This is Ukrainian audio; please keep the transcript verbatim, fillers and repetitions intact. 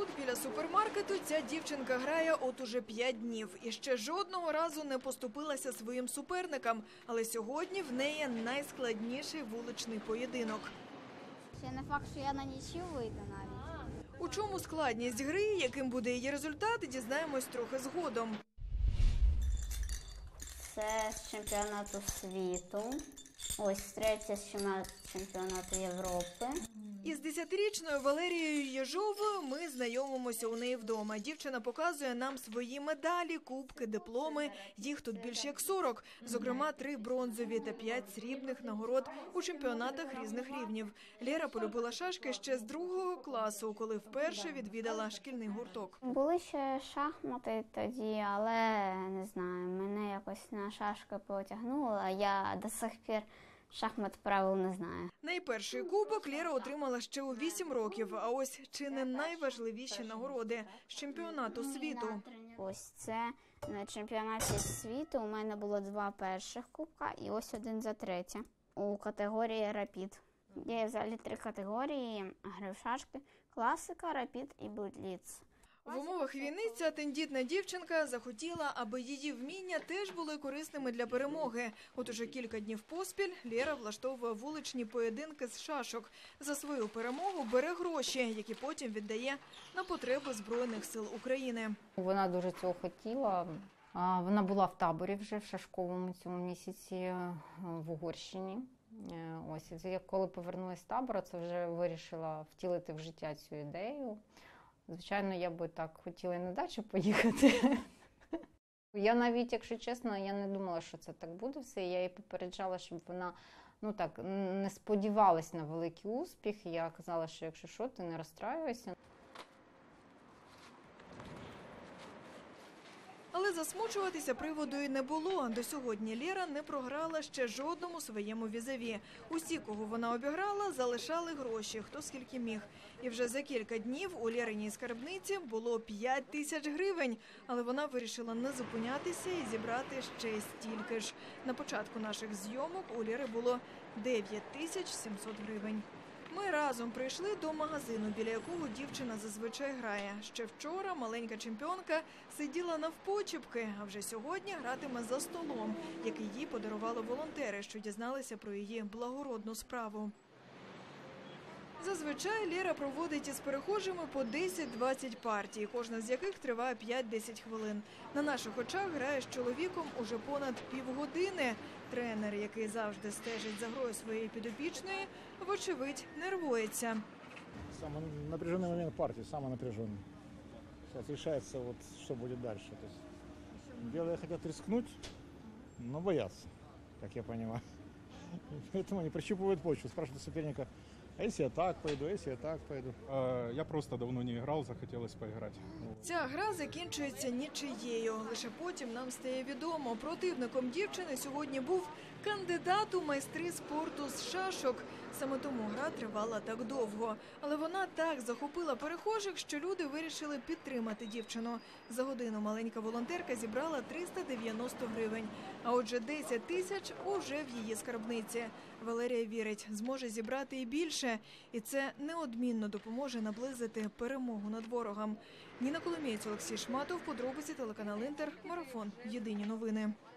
Тут, біля супермаркету, ця дівчинка грає от уже п'ять днів. І ще жодного разу не поступилася своїм суперникам. Але сьогодні в неї найскладніший вуличний поєдинок. Ще не факт, що я на нічию вийду навіть. У чому складність гри, яким буде її результат, дізнаємось трохи згодом. Це з чемпіонату світу. Ось третє з чемпіонату Європи. Із десятирічною Валерією Єжовою ми знайомимося у неї вдома. Дівчина показує нам свої медалі, кубки, дипломи. Їх тут більш як сорок. Зокрема, три бронзові та п'ять срібних нагород у чемпіонатах різних рівнів. Лєра полюбила шашки ще з другого класу, коли вперше відвідала шкільний гурток. Були ще шахмати тоді, але не знаю, мене якось на шашки потягнуло, а я до сих пір шахмат правил не знаю. Найперший кубок Лєра отримала ще у вісім років, а ось чи не найважливіші нагороди з чемпіонату світу. Ось це на чемпіонаті світу у мене було два перших кубка і ось один за третє у категорії рапід. Є взагалі три категорії: гри в шашки, класика, рапід і бліц. В умовах війни ця тендітна дівчинка захотіла, аби її вміння теж були корисними для перемоги. От уже кілька днів поспіль Лєра влаштовує вуличні поєдинки з шашок. За свою перемогу бере гроші, які потім віддає на потреби Збройних сил України. Вона дуже цього хотіла. Вона була в таборі вже в шашковому цьому місяці в Угорщині. Ось, коли повернулася з табору, це вже вирішила втілити в життя цю ідею. Звичайно, я би так хотіла і на дачу поїхати. Я навіть, якщо чесно, я не думала, що це так буде все. Я її попереджала, щоб вона ну так, не сподівалась на великий успіх. Я казала, що якщо що, ти не розстраюйся. Але засмучуватися приводу і не було. До сьогодні Лєра не програла ще жодному своєму візаві. Усі, кого вона обіграла, залишали гроші, хто скільки міг. І вже за кілька днів у Лєриній скарбниці було п'ять тисяч гривень. Але вона вирішила не зупинятися і зібрати ще стільки ж. На початку наших зйомок у Лєри було дев'ять тисяч сімсот гривень. Ми разом прийшли до магазину, біля якого дівчина зазвичай грає. Ще вчора маленька чемпіонка сиділа навпочепки, а вже сьогодні гратиме за столом, який їй подарували волонтери, що дізналися про її благородну справу. Зазвичай Лєра проводить із перехожими по десять-двадцять партій, кожна з яких триває п'ять-десять хвилин. На наших очах грає з чоловіком уже понад півгодини. Тренер, який завжди стежить за грою своєї підопічної, вочевидь, нервується. Самый напряженный момент партии, самый напряженный. Сейчас решается, вот, что будет дальше. То есть, белые хотят рискнуть, но боятся, как я понимаю. Поэтому они прощупывают почву, спрашивают соперника: а если я так пойду, а если я так пойду? Я просто давно не играл, захотелось поиграть. Ця гра закінчується нічиєю. Лише потім нам стає відомо. Противником дівчини сьогодні був кандидат у майстри спорту з шашок. Саме тому гра тривала так довго. Але вона так захопила перехожих, що люди вирішили підтримати дівчину. За годину маленька волонтерка зібрала триста дев'яносто гривень. А отже, десять тисяч уже в її скарбниці. Валерія вірить, зможе зібрати і більше. І це неодмінно допоможе наблизити перемогу над ворогом. Ніна Коломієць, Олексій Шматов, подробиці, телеканал Інтер, Марафон. Єдині новини.